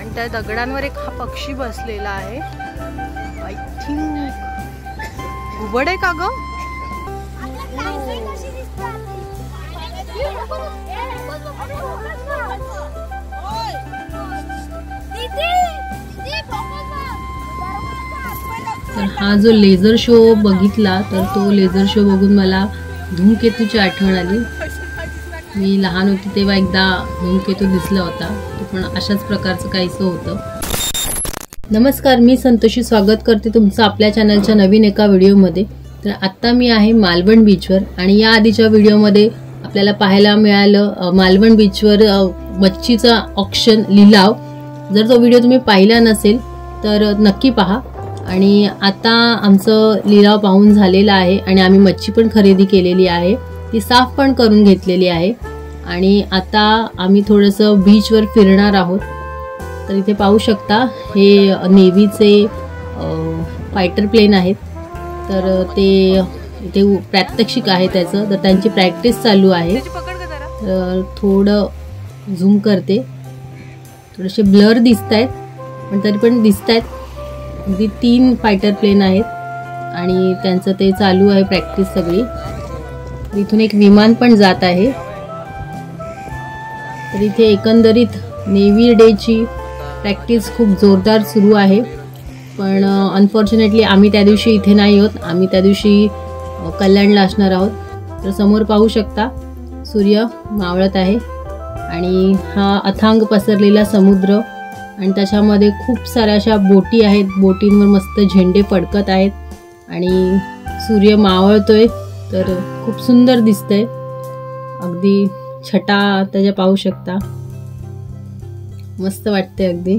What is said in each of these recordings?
आणि त्या दगडांवर एक हा पक्षी बसलेला आहे. आय थिंक घुबड आहे का ग? तर हा जो लेझर शो बघितला तर तो लेझर शो बघून मला धूमकेतूची आठवण आली. मी लहान होती तेव्हा एकदा धूमकेतू दिसला होता, तो पण अशाच प्रकारचं काहीसं होतं. नमस्कार, मी संतोषी स्वागत करते तुमचं आपल्या चॅनलच्या नवीन एका व्हिडिओमध्ये. तर आत्ता मी आहे मालवण बीचवर आणि या आधीच्या व्हिडिओमध्ये आपल्याला पाहायला मिळालं मालवण बीचवर मच्छीचा ऑक्शन लिलाव. जर तो व्हिडिओ तुम्ही पाहिला नसेल तर नक्की पहा. आणि आता आमचं लिलाव पाहून झालेला आहे आणि आम्ही मच्छी पण खरेदी केलेली आहे, ती साफ पण करून घेतलेली आहे. आणि आता आम्ही थोडंसं बीचवर फिरणार आहोत. तर इथे पाहू शकता हे नेव्हीचे फायटर प्लेन आहेत. तर ते इथे प्रात्यक्षिक आहे त्याचं, तर त्यांची प्रॅक्टिस चालू आहे. तर थोडं झूम करते, थोडेसे ब्लर दिसत आहेत पण तरी पण दिसत आहेत. अगदी 3 फायटर प्लेन आहेत आणि त्यांचं ते चालू आहे प्रॅक्टिस सगळी. इथून एक विमान पण जात आहे. तर इथे एकंदरीत नेव्ही डेची प्रॅक्टिस खूप जोरदार सुरू आहे. पण अनफॉर्च्युनेटली आम्ही त्या दिवशी इथे नाही आहोत, आम्ही त्या दिवशी कल्याणला असणार आहोत. तर समोर पाहू शकता सूर्य मावळत आहे आणि हा अथांग पसरलेला समुद्र आणि त्याच्यामध्ये खूप साऱ्या अशा बोटी आहेत. बोटींवर मस्त झेंडे फडकत आहेत आणि सूर्य मावळतोय. तर खूप सुंदर दिसतंय, अगदी छटा त्याच्या पाहू शकता, मस्त वाटते अगदी.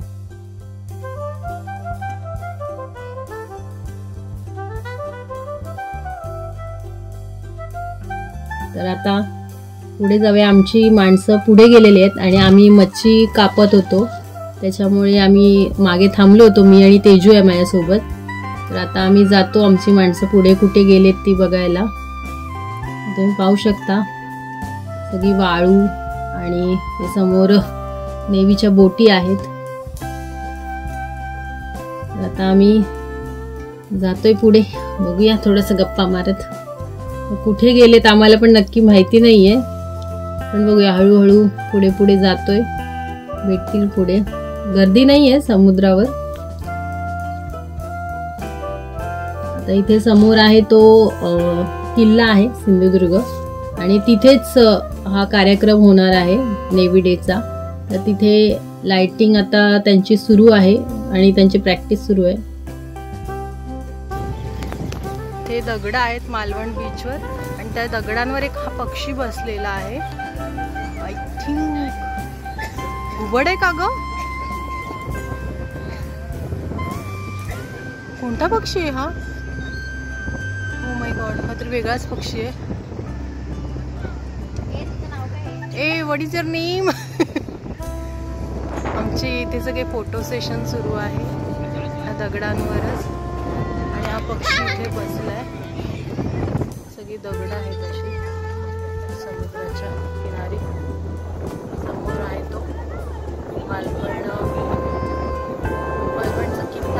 तर आता पुढे जाऊया. आमची माणसं पुढे गेलेली आहेत आणि आम्ही मच्छी कापत होतो, त्याच्यामुळे आम्ही मागे थांबलो होतो. मी आणि तेजू आहे माझ्यासोबत. तर आता आम्ही जातो, आमची माणसं पुढे कुठे गेलेत ती बघायला. तुम्ही पाहू शकता सगळी वाळू आणि ते समोर नेव्हीच्या बोटी आहेत. तर आता आम्ही जातोय पुढे, बघूया थोडंसं गप्पा मारत. कुठे गेलेत आम्हाला पण नक्की माहिती नाहीये, पण बघूया हळूहळू पुढे पुढे जातोय, भेटतील पुढे. गर्दी नाहीये समुद्रावर. आता इथे समोर आहे तो किल्ला आहे सिंधुदुर्ग आणि तिथेच हा कार्यक्रम होणार आहे नेव्ही डेचा. तर तिथे लाइटिंग आता त्यांची सुरू आहे आणि त्यांची प्रॅक्टिस सुरू आहे. ते दगड आहेत मालवण बीचवर आणि त्या दगडांवर एक हा पक्षी बसलेला आहे. आय थिंक घुबड आहे का ग? कोणता पक्षी आहे हा? ओ माय गॉड, हा तर वेगळाच पक्षी आहे. ए व्हॉट इज युअर नेम? आमचे इथे सगळे फोटो सेशन सुरू आहे या दगडांवरच आणि हा पक्षी इथे बसलाय. सगळी दगड आहेत अशी समुद्राच्या किनारी. समोर आहे तो मालवणचा किल्ला.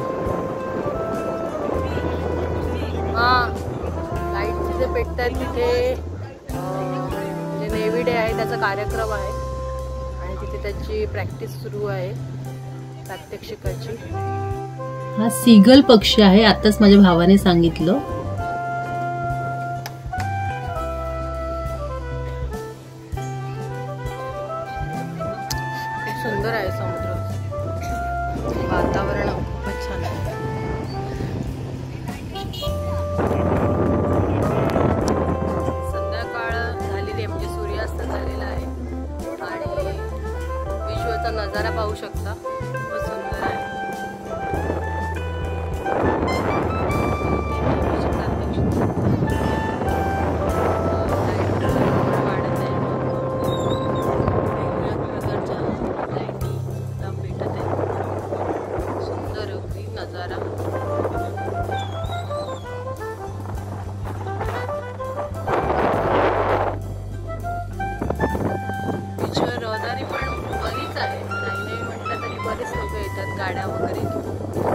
हा लाईट तिथे पेटतात, तिथे म्हणजे नेव्ही डे आहे त्याचा कार्यक्रम आहे आणि तिथे त्याची प्रॅक्टिस सुरू आहे प्रात्यक्षिकाची. हा सीगल पक्षी आहे, आताच माझ्या भावाने सांगितलं. खूप सुंदर आहे समुद्र, वातावरण खूपच छान आहे. संध्याकाळ झालेली आहे, म्हणजे सूर्यास्त झालेला आहे आणि विश्वाचा नजारा पाहू शकता, खूपच सुंदर आहे. रहदारी पण बरीच आहे, नाही म्हटलं येतात गाड्या वगैरे.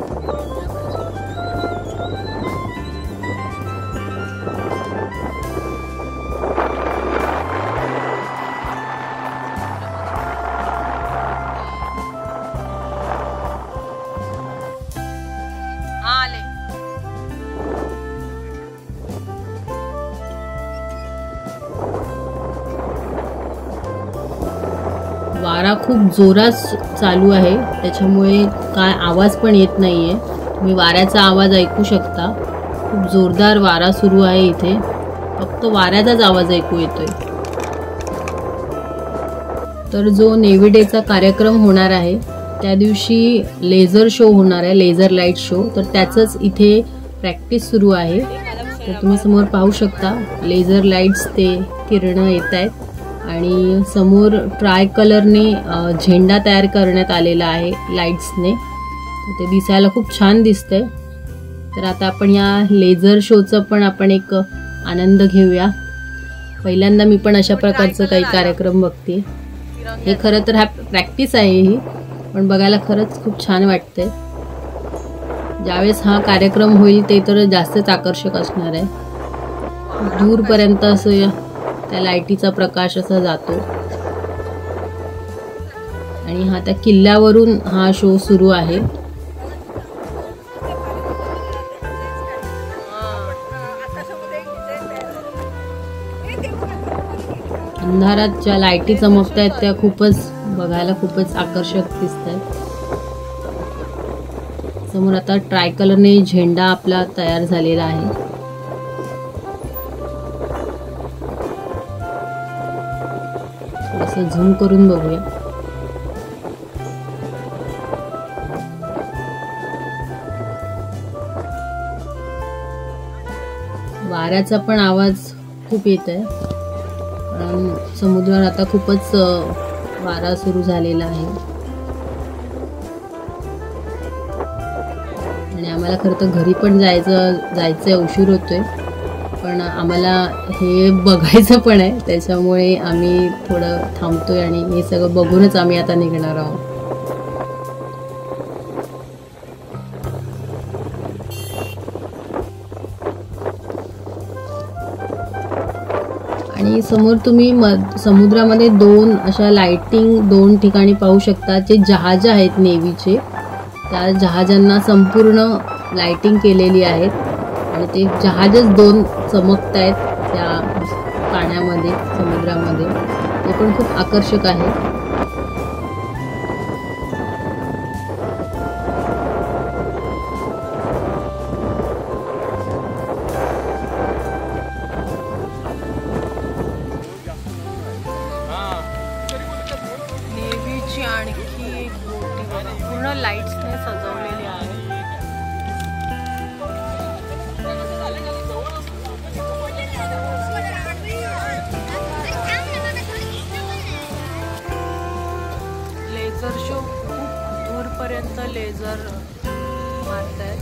वारा खूप जोरात चालू आहे, त्याच्यामुळे काय आवाज पण येत नाहीये. तुम्ही वाऱ्याचा आवाज ऐकू शकता. खूप जोरदार वारा सुरू आहे इथे, फक्त वाऱ्याचाच आवाज ऐकू येतोय. तर जो नेव्ही डेचा कार्यक्रम होणार आहे त्या दिवशी लेझर शो होणार आहे, लेझर लाईट शो. तर त्याचंच इथे प्रॅक्टिस सुरू आहे. तर तुम्ही समोर पाहू शकता लेझर लाईट्स ते किरणं येत आहेत आणि समोर ट्राय कलरने झेंडा तयार करण्यात आलेला आहे लाईट्सने. ते दिसायला खूप छान दिसतंय. तर आता आपण या लेझर शोचं पण आपण एक आनंद घेऊया. पहिल्यांदा मी पण अशा प्रकारचं काही कार्यक्रम बघते. हे खरं तर हा प्रॅक्टिस आहे ही, पण बघायला खरंच खूप छान वाटतंय. ज्यावेळेस हा कार्यक्रम होईल ते तर जास्तच आकर्षक असणार आहे. दूरपर्यंत असं त्या लाईटीचा प्रकाश असा जातो आणि हा त्या किल्ल्यावरून हा शो सुरू आहे. अंधारात ज्या लाईटी चमकत आहेत त्या खूपच बघायला खूपच आकर्षक दिसत आहेत. समोर आता ट्राय कलरने झेंडा आपला तयार झालेला आहे. असं झूम करून बघूया. वाऱ्याचा पण आवाज खूप येत आहे, कारण समुद्रावर आता खूपच वारा सुरू झालेला आहे. आणि आम्हाला खरं तर घरी पण जायचं उशीर होतोय, पण आम्हाला हे बघायचं पण आहे, त्याच्यामुळे आम्ही थोडं थांबतोय आणि हे सगळं बघूनच आम्ही आता निघणार आहोत. आणि समोर तुम्ही समुद्रामध्ये दोन अशा लाइटिंग दोन ठिकाणी पाहू शकता. जे जहाज आहेत नेव्हीचे, त्या जहाजांना संपूर्ण लाइटिंग केलेली आहेत आणि ते जहाजच दोन चमकत आहेत त्या पाण्यामध्ये, समुद्रामध्ये. ते पण खूप आकर्षक आहे. नेव्हीची आणखी एक बोटी बघा, पूर्ण लाईट्सने सजवलेली आहे. लेझर शो खूप दूरपर्यंत लेझर मारतायत.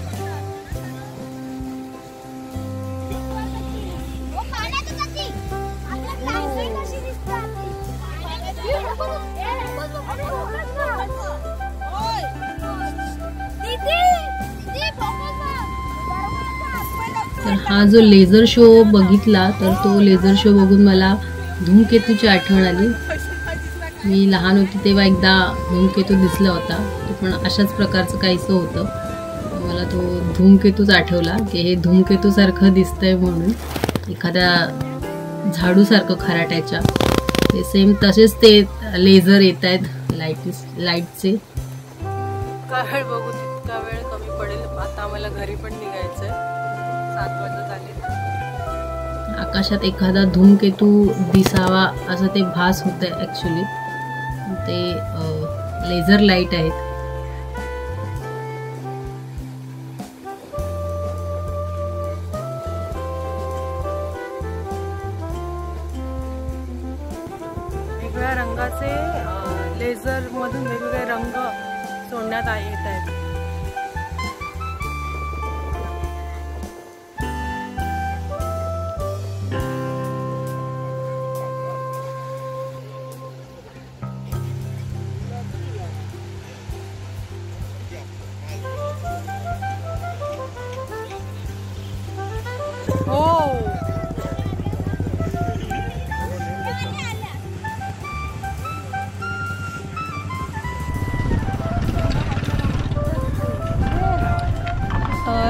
तर हा जो लेझर शो बघितला, तर तो लेझर शो बघून मला धूमकेतूची आठवण आली. मी लहान होती तेव्हा एकदा धूमकेतू दिसला होता, तो पण अशाच प्रकारचं काहीसं होतं. मला तो धूमकेतूच आठवला की हे धूमकेतूसारखं दिसतंय म्हणून, एखाद्या झाडूसारखं खराट्याच्या. ते सेम तसेच ते लेझर येत आहेत लाईटचे. का वेळ बघू, तितका वेळ कमी पडेल. आता आम्हाला घरी पण निघायचंय, 7 वाजत आले. आकाशात एखादा धूमकेतू दिसावा असं ते भास होतंय. ॲक्च्युली ते लेझर लाईट आहेत. वेगवेगळ्या रंगाचे लेझर मधून वेगवेगळे रंग सोडण्यात येत आहेत.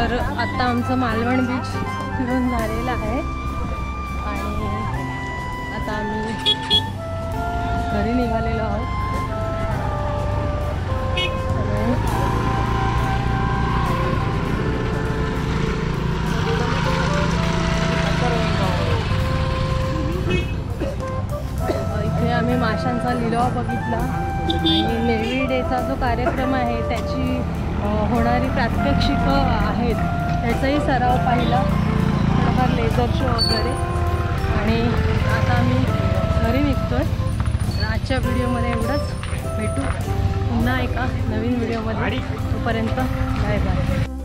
तर आत्ता आमचं मालवण बीच फिरून झालेलं आहे आणि आता आम्ही घरी निघालेलो आहोत. इथे आम्ही माशांचा लिलाव बघितला आणि नेव्ही डेचा जो कार्यक्रम आहे त्याची होणारी प्रात्यक्षिकं आहेत त्याचाही सराव पाहिला, थोडाफार लेझर शो वगैरे. आणि आता आम्ही घरी निघतोय. आजच्या व्हिडिओमध्ये एवढंच. भेटू पुन्हा एका नवीन व्हिडिओमध्ये. तोपर्यंत बाय बाय.